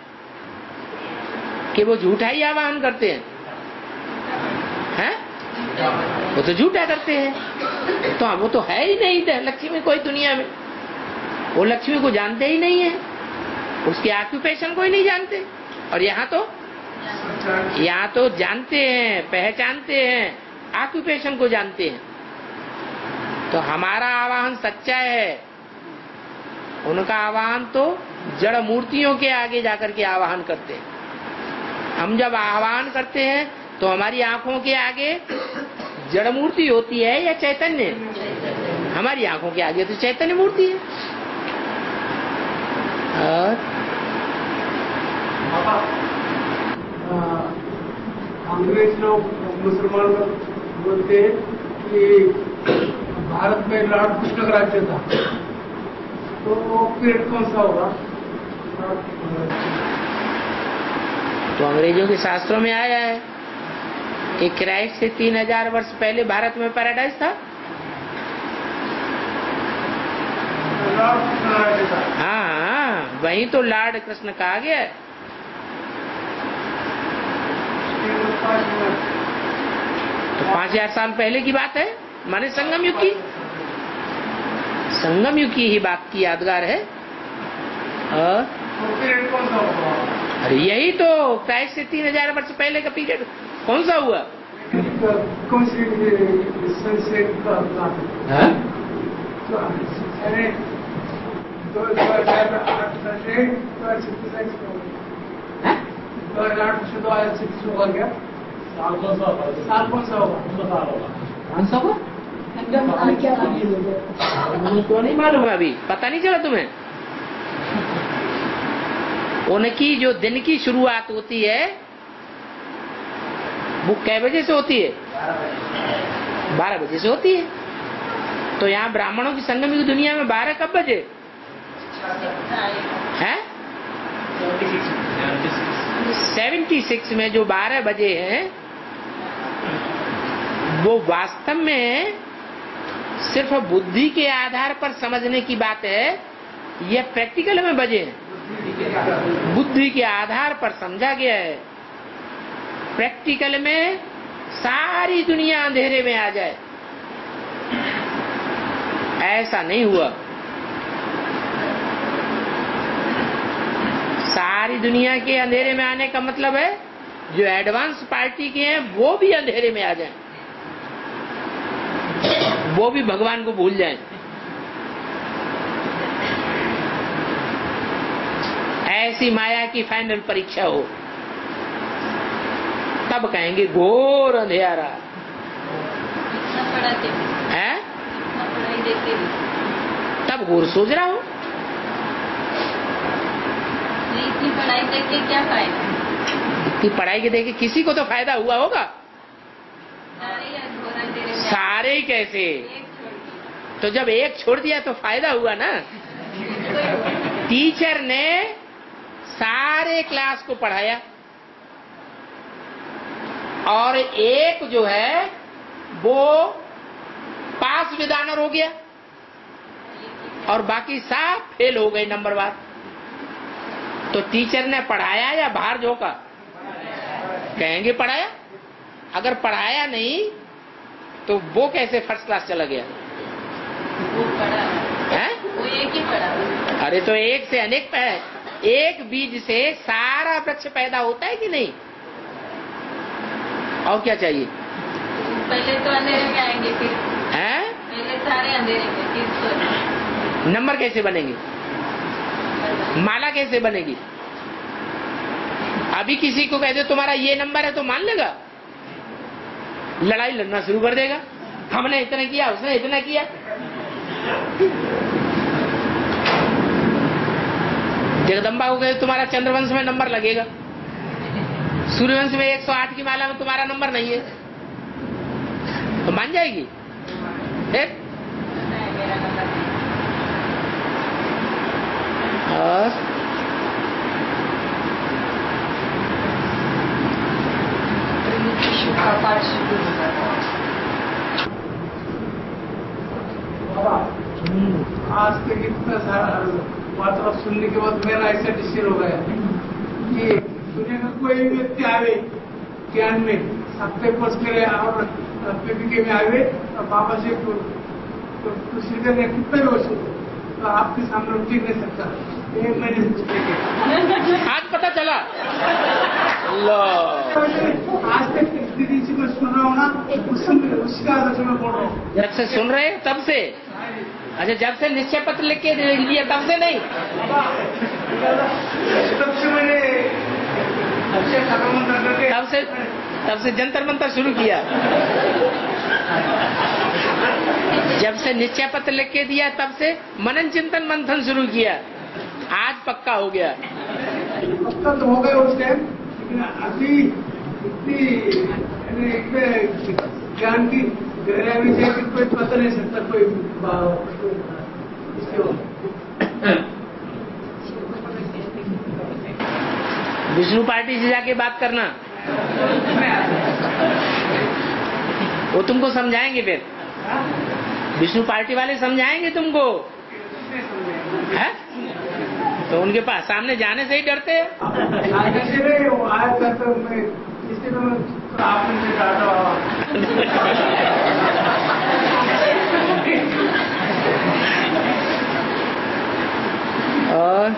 कि वो झूठा ही आह्वान करते हैं? हैं? वो तो झूठा करते हैं। तो वो तो है ही नहीं लक्ष्मी कोई दुनिया में। वो लक्ष्मी को जानते ही नहीं है, उसके ऑक्यूपेशन को ही नहीं जानते। और यहाँ तो यहाँ तो जानते हैं, पहचानते हैं, ऑक्यूपेशन को जानते हैं। तो हमारा आवाहन सच्चा है, उनका आवाहन तो जड़ मूर्तियों के आगे जाकर के आवाहन करते हैं। हम जब आह्वान करते हैं तो हमारी आंखों के आगे जड़ मूर्ति होती है या चैतन्य? हमारी आंखों के आगे तो चैतन्य मूर्ति है। और अंग्रेज लोग मुसलमान लोग बोलते हैं कि भारत में लॉर्ड कृष्ण का राज्य था, तो वो पीरियड कौन सा होगा? तो अंग्रेजों के शास्त्रों में आया है कि क्राइस्ट से तीन हजार वर्ष पहले भारत में पैराडाइज था। हाँ हाँ, वही तो लॉर्ड कृष्ण कहा गया है। तो पांच हजार साल पहले की बात है, माने संगम युग की संगम युग की ही बात की यादगार है। और अरे यही तो क्राइस्ट से तीन हजार वर्ष पहले का पीरियड कौन सा हुआ? कौन सी सनसेट का हाँ? दो हजार आठ से दो हजार छत्तीस दो हजार आठ से दो हजार छत्तीस होगा क्या? साल कौन सा होगा? साल कौन सा होगा? साल होगा कौन सा होगा? क्या तो नहीं मालूम अभी, पता नहीं चला तुम्हें? उनकी जो दिन की शुरुआत होती है वो कै बजे से होती है? बारह बजे से होती है। तो यहाँ ब्राह्मणों की संगम की दुनिया में बारह कब बजे हैं? सेवेंटी सिक्स में जो बारह बजे हैं वो वास्तव में सिर्फ बुद्धि के आधार पर समझने की बात है, यह प्रैक्टिकल में बजे हैं। बुद्धि के आधार पर समझा गया है, प्रैक्टिकल में सारी दुनिया अंधेरे में आ जाए, ऐसा नहीं हुआ। सारी दुनिया के अंधेरे में आने का मतलब है जो एडवांस पार्टी के हैं वो भी अंधेरे में आ जाएं, वो भी भगवान को भूल जाएं। ऐसी माया की फाइनल परीक्षा हो तब कहेंगे घोर अंधेरा है, तब घोर सोच रहा हो। इतनी पढ़ाई देके क्या फायदा? इतनी पढ़ाई के देखे किसी को तो फायदा हुआ होगा, सारे ही कैसे? तो जब एक छोड़ दिया तो फायदा हुआ ना। टीचर ने सारे क्लास को पढ़ाया और एक जो है वो पास विद ऑनर हो गया और बाकी सब फेल हो गए नंबरवार। तो टीचर ने पढ़ाया या बाहर झोंका? कहेंगे पढ़ाया। अगर पढ़ाया नहीं तो वो कैसे फर्स्ट क्लास चला गया? वो पढ़ा है? वो एक ही पढ़ा। अरे तो एक से अनेक है, एक बीज से सारा वृक्ष पैदा होता है कि नहीं? और क्या चाहिए? पहले तो अंधेरे में आएंगे, फिर हैं? पहले सारे अंधेरे में, फिर तो नंबर कैसे बनेंगे? माला कैसे बनेगी? अभी किसी को कह दो तुम्हारा ये नंबर है तो मान लेगा? लड़ाई लड़ना शुरू कर देगा, हमने इतना किया, उसने इतना किया। जगदम्बा को कहे तुम्हारा चंद्रवंश में नंबर लगेगा, सूर्यवंश में एक सौ आठ की माला में तुम्हारा नंबर नहीं है, तो मान जाएगी? एक मेरा नंबर। और आज तक इतना सारा बात सुनने के बाद मेरा ऐसा डिसीजन हो गया कि दुनिया में कोई भी व्यक्ति आवे ज्ञान में सब पेपर्स के लिए और पीपीके में आवे और बाबा से कुछ करने कितना भी वसूल तो आपके सामने टिक नहीं सकता। ये मैंने आज पता चला। लो आज तक दीदी जी को सुना हो ना, उसमें उसका आदत मैं बोल रहा हूँ। जब से सुन रहे हैं तब से? अच्छा, जब से निश्चय पत्र लिख के लिया तब से नहीं? तब से मैंने अच्छे खत्म करके तब से तब से जंतर मंतर शुरू किया। जब से निश्चय पत्र लिख के दिया तब से मनन चिंतन मंथन शुरू किया। आज पक्का हो गया। पक्का तो हो गया उस टाइम, लेकिन अभी इतनी यानी इसमें ज्ञान की गहराई है कि कोई पता नहीं सकता कोई विष्णु पार्टी से जाके बात करना, वो तुमको समझाएंगे। फिर विष्णु पार्टी वाले समझाएंगे तुमको, है? तो उनके पास सामने जाने से ही डरते हैं। और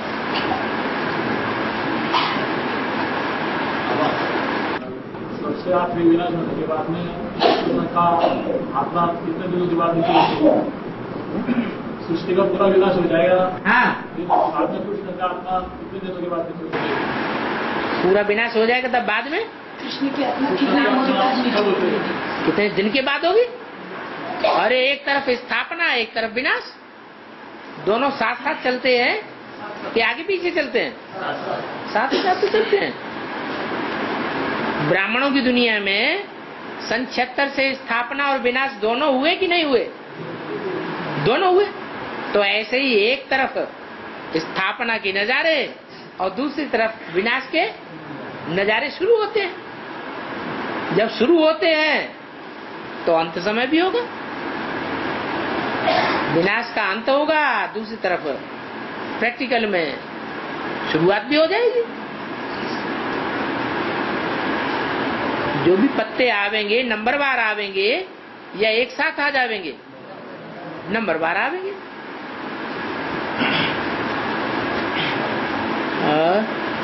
सबसे आखिरी विनाश होने के बाद में का आत्मा कितने दिनों के बाद निकलेगी? सृष्टि का पूरा विनाश हो जाएगा। हाँ, आत्मा कृष्ण का आत्मा कितने दिनों के बाद निकलेगी? पूरा विनाश हो जाएगा तब बाद में कृष्ण की आत्मा कितना कितने दिन के बाद होगी? अरे एक तरफ स्थापना, एक तरफ विनाश, दोनों साथ साथ चलते हैं कि आगे पीछे चलते हैं? साथ साथ चलते हैं। ब्राह्मणों की दुनिया में सन छिहत्तर से स्थापना और विनाश दोनों हुए कि नहीं हुए? दोनों हुए। तो ऐसे ही एक तरफ स्थापना के नजारे और दूसरी तरफ विनाश के नजारे शुरू होते हैं। जब शुरू होते हैं तो अंत समय भी होगा, विनाश का अंत होगा, दूसरी तरफ प्रैक्टिकल में शुरुआत भी हो जाएगी। जो भी पत्ते आवेंगे नंबरवार आवेंगे या एक साथ आ जावेंगे? नंबरवार आवेंगे। और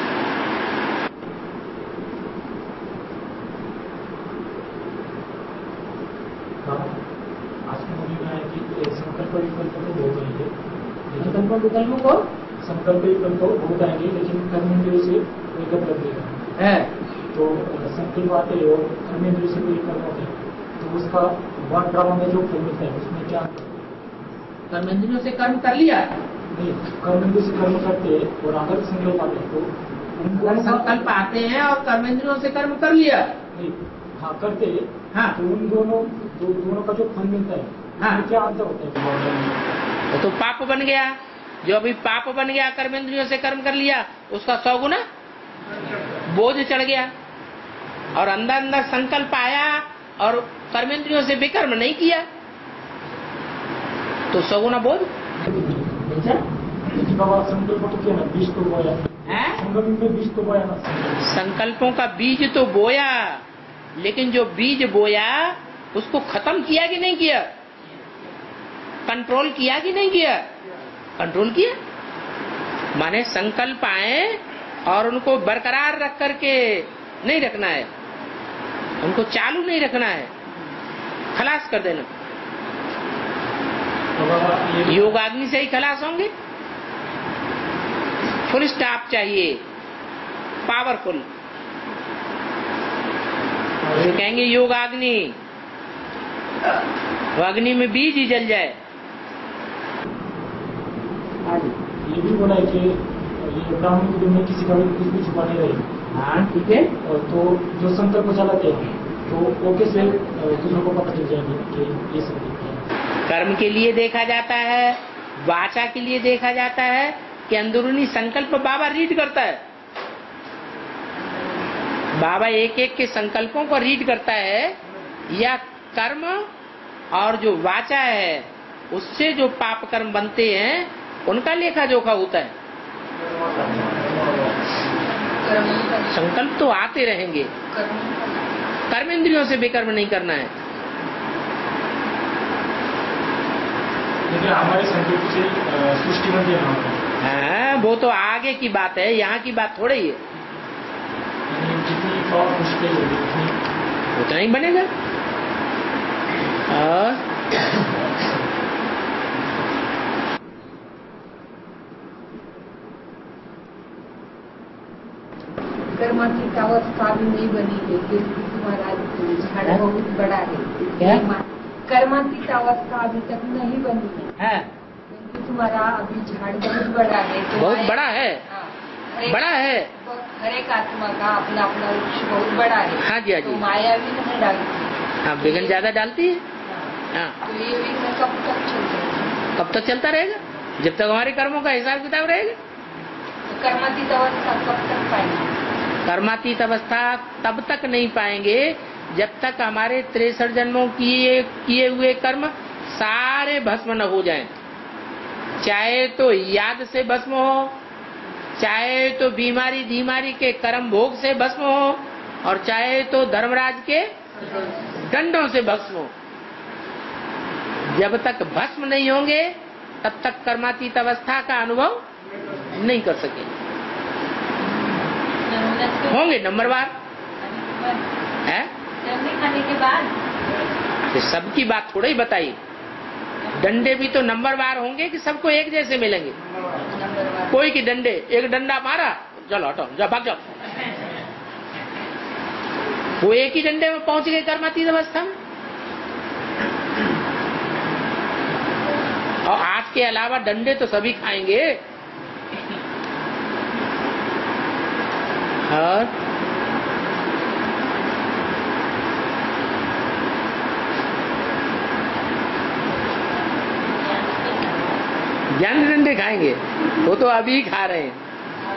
संकल्प विकल्प तो बहुत आएंगे, संकल्प विकल्पों को संकल्प विकल्प बहुत आएंगे, लेकिन कर्मेंद्रिय से विकल्प लगेगा है। तो संकल्प आते हैं और कर्मेंद्रिय से कोई कर्म होते हैं, तो उसका वन ड्रामा में जो फल मिलता है उसमें क्या? कर्मेंद्रियों से कर्म कर लिया नहीं, कर्मेंद्रिय से कर्म करते हैं और अगर संकल्प आते हैं तो उनको संकल्प आते हैं और कर्मेंद्रियों से कर्म कर लिया। नहीं, हाँ करते हैं। हाँ, तो उन दोनों दो, दोनों का जो फल मिलता है हाँ, क्या अंतर होता है? तो, तो पाप बन गया। जो अभी पाप बन गया, कर्मेंद्रियों से कर्म कर लिया, उसका सौ गुना बोझ चढ़ गया। और अंदर अंदर संकल्प आया और कर्मेंद्रियों से विकर्म नहीं किया तो सौ गुना बोझ। बाबा संकल्प तो किया ना, बीज तो बोया है, संकल्प में बीज तो बोया ना। संकल्पों का बीज तो बोया, लेकिन जो बीज बोया उसको खत्म किया कि नहीं किया? कंट्रोल किया कि नहीं किया? कंट्रोल किया। माने संकल्प आए और उनको बरकरार रख करके नहीं रखना है, उनको चालू नहीं रखना है, खलास कर देना। योगाग्नि से ही खलास होंगे। फुल स्टॉप चाहिए, पावरफुल। कहेंगे योगाग्नि, अग्नि में बीज ही जल जाए। ये भी बोला है कि ये ब्राह्मण की दुनिया किसी का भी कुछ भी छुपा नहीं रही। हाँ ठीक है। तो जो संकल्प चलाते हैं तो वो कैसे दूसरों को पता चल जाएंगे कि ये संकल्प है? कर्म के लिए देखा जाता है, वाचा के लिए देखा जाता है कि अंदरूनी संकल्प बाबा रीड करता है। बाबा एक एक के संकल्पों को रीड करता है, या कर्म और जो वाचा है उससे जो पाप कर्म बनते हैं उनका लेखा जोखा होता है। संकल्प तो आते रहेंगे, कर्मेंद्रियों से विकर्म नहीं करना है। लेकिन हमारे संस्कृति से अ, सृष्टि बनती है ना, हाँ, वो तो आगे की बात है, यहाँ की बात थोड़ी है। यानी जितनी पावर मुश्किल होगी उतनी उतना ही बनेगा। और कर्मातीत अवस्था भी नहीं बनी है, क्योंकि तुम्हारा झाड़ बहुत बड़ा है। क्या? कर्मातीत अवस्था अभी तक नहीं बनी है, है, क्योंकि तुम्हारा अभी झाड़ बहुत बड़ा है। तो बहुत माया- बड़ा है, हाँ, हर एक- बड़ा है। हर एक आत्मा का अपना अपना वृक्ष बहुत बड़ा है। हाँ जी, हाँ जी। तो माया भी नहीं डालती। हाँ, विघ्न ज्यादा डालती है। हाँ, तो ये विघ्न कब तक चलता? कब तक चलता रहेगा? जब तक हमारे कर्मों का हिसाब किताब रहेगा। तो कर्मातीत अवस्था कब तक पाएंगे? कर्मातीत अवस्था तब तक नहीं पाएंगे जब तक हमारे तिरसठ जन्मों किए किए हुए कर्म सारे भस्म न हो जाएं। चाहे तो याद से भस्म हो, चाहे तो बीमारी बीमारी के कर्म भोग से भस्म हो, और चाहे तो धर्मराज के दंडों से भस्म हो। जब तक भस्म नहीं होंगे तब तक कर्मातीत अवस्था का अनुभव नहीं कर सकेंगे। होंगे नंबरवार है। खाने के बाद तो सबकी बात थोड़ा ही बताई। डंडे भी तो नंबरवार होंगे कि सबको एक जैसे मिलेंगे? कोई की डंडे, एक डंडा मारा, चलो हटो, जाओ भाग जाओ, वो एक ही डंडे में पहुंच गए कर्मातीत अवस्था में। और आज के अलावा डंडे तो सभी खाएंगे। और ज्ञान के डंडे खाएंगे, वो तो अभी खा रहे हैं।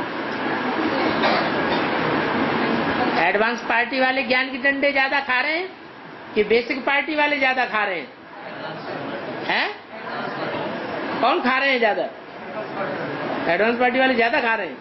एडवांस पार्टी वाले ज्ञान के डंडे ज्यादा खा रहे हैं कि बेसिक पार्टी वाले ज्यादा खा रहे हैं? हैं? कौन खा रहे हैं ज्यादा? एडवांस पार्टी वाले ज्यादा खा रहे हैं।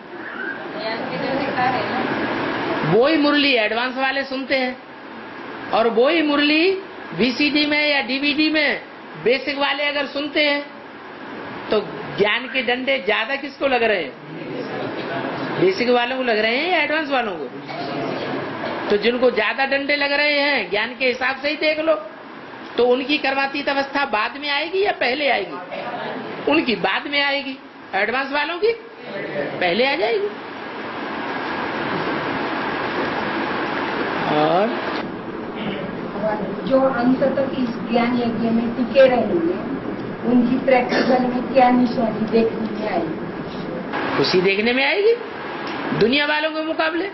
वो ही मुरली एडवांस वाले सुनते हैं, और वो ही मुरली वीसीडी में या डीवीडी में बेसिक वाले अगर सुनते हैं, तो ज्ञान के डंडे ज्यादा किसको लग रहे हैं? बेसिक वालों को लग रहे हैं या एडवांस वालों को? तो जिनको ज्यादा डंडे लग रहे हैं ज्ञान के हिसाब से ही देख लो, तो उनकी कर्मातीत अवस्था बाद में आएगी या पहले आएगी? उनकी बाद में आएगी। एडवांस वालों की पहले आ जाएगी। और जो अंत तक इस ज्ञान यज्ञ में टिके रहेंगे, उनकी प्रैक्टिकल में क्या निशानी देखने में आएगी? खुशी देखने में आएगी दुनिया वालों के मुकाबले।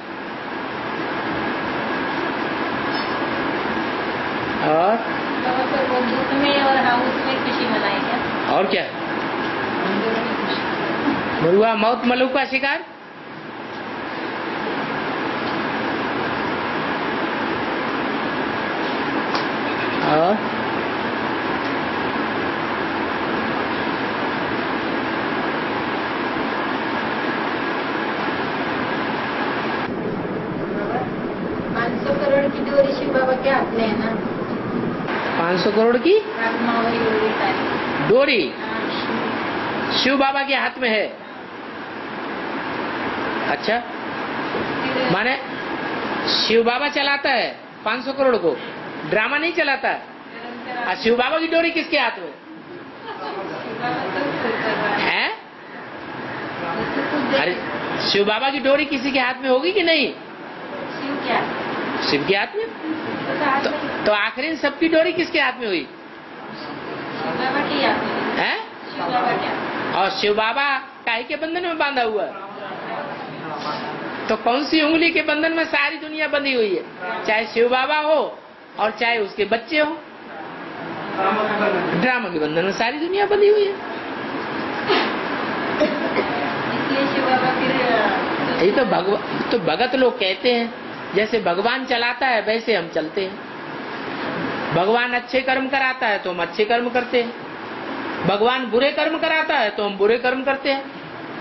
और तो वो दुख में और हाउस में खुशी मनाए क्या? और क्या? मुर्गा मौत मलू का शिकार। और पाँच सौ करोड़ की डोरी शिव बाबा के हाथ में है ना। पाँच सौ करोड़ की आत्मा वही डोरी सारी। डोरी हाँ, शिव बाबा के हाथ में है। अच्छा, फिर माने शिव बाबा चलाता है पाँच सौ करोड़ को, ड्रामा नहीं चलाता है। निरंतर और शिव बाबा की डोरी किसके हाथ में शिव बाबा तो खुद कर रहा है। है? वो तो खुद अरे शिव बाबा की डोरी किसी के हाथ में होगी कि नहीं? शिव क्या? शिव के हाथ में। तो हाथ तो, में तो आखिरी सबकी डोरी किसके हाथ में हुई? शिव बाबा की हाथ में। है? शिव बाबा क्या? और शिव बाबा काहे के बंधन में बांधा हुआ है? तो कौन सी उंगली के बंधन में सारी दुनिया बंधी हुई है? चाहे शिव बाबा हो और चाहे उसके बच्चे हो, ड्रामा के बंधन में सारी दुनिया बंधी हुई है। इसलिए शिव बाबा फिर ये तो भगवान, तो भगत लोग कहते हैं जैसे भगवान चलाता है वैसे हम चलते हैं। भगवान अच्छे कर्म कराता है तो हम अच्छे कर्म करते हैं, भगवान बुरे कर्म कराता है तो हम बुरे कर्म करते हैं।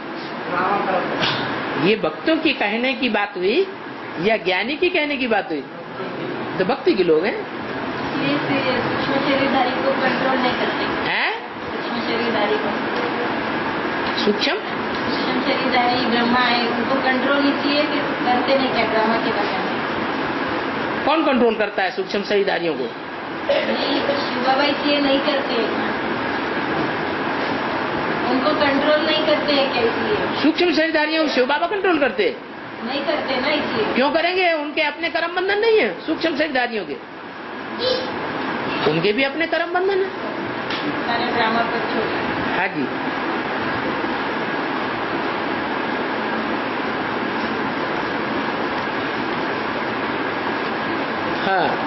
ये भक्तों की कहने की बात हुई या ज्ञानी की कहने की बात हुई? तो भक्ति के लोग हैं। इसलिए सूक्ष्म शरीरधारी को कंट्रोल नहीं करते। हैं? शरीरधारी को। सूक्ष्म सूक्ष्म शरीरधारी ब्रह्मा है, उनको कंट्रोल नहीं चाहिए कि करते नहीं क्या ब्रह्मा के बारे में? कौन कंट्रोल करता है सूक्ष्म शरीरधारियों को? नहीं तो शिव बाबा इसलिए नहीं करते, उनको कंट्रोल नहीं करते हैं क्या? इसलिए सूक्ष्म शरीरधारियों को शिव बाबा कंट्रोल करते नहीं करते ना, इसलिए। क्यों करेंगे? उनके अपने कर्म बंधन नहीं है सूक्ष्म शरीरधारियों के, उनके भी अपने कर्म बंधन है। सारे ड्रामा पर छोड़। हाँ जी। हाँ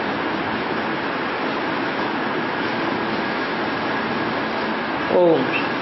ओम